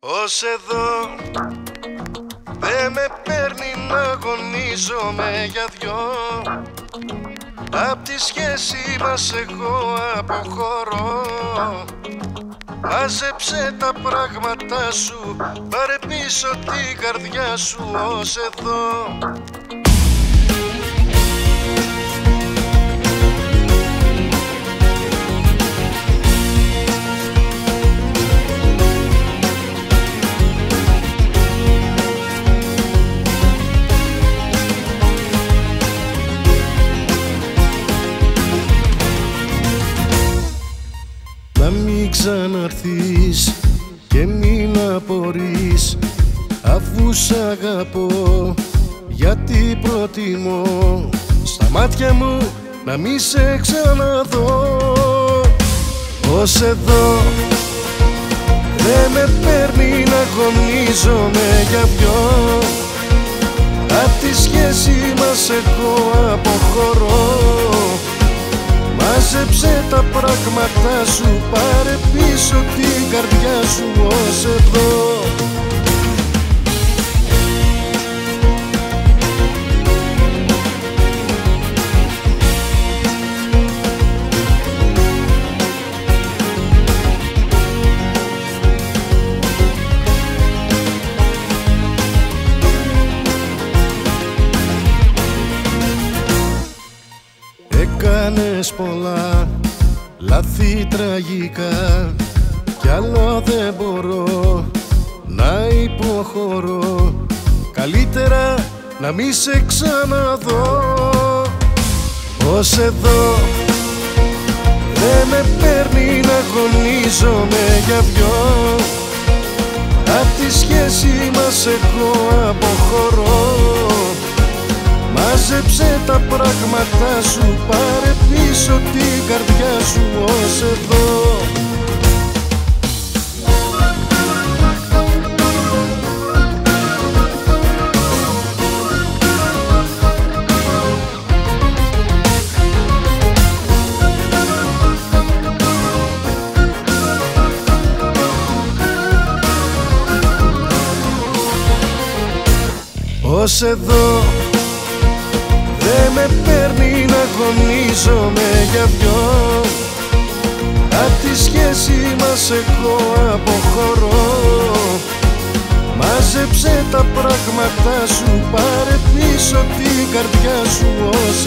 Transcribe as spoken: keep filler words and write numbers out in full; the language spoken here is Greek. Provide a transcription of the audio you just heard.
Ως εδώ δε με παίρνει να αγωνίζομαι για δυο. Απ' τη σχέση μας εγώ αποχωρώ. Μάζεψε τα πράγματα σου, πάρε πίσω την καρδιά σου. Ως εδώ να μην ξαναρθείς και μην απορείς, αφού σ' αγαπώ, γιατί προτιμώ στα μάτια μου να μη σε ξαναδώ. Ως εδώ δε με παίρνει να αγωνίζομαι για δυο. Απ' τη σχέση μας εγώ αποχωρώ. Μάζεψε τα πράγματα σου, πάρε πίσω την καρδιά σου. Ως εδώ έκανες πολλά λάθη τραγικά, κι άλλο δεν μπορώ να υποχωρώ. Καλύτερα να μη σε ξαναδώ. Ως εδώ δε με παίρνει να αγωνίζομαι για δυο. Απ' τη σχέση μας εγώ αποχωρώ. Μάζεψε τα πράγματα σου, πάρε πίσω την καρδιά σου. Ως εδώ Ως εδώ δε με παίρνει να αγωνίζομαι για δυο. Απ' τη σχέση μας εγώ αποχωρώ. Μάζεψε τα πράγματα σου, πάρε πίσω την καρδιά σου. Ως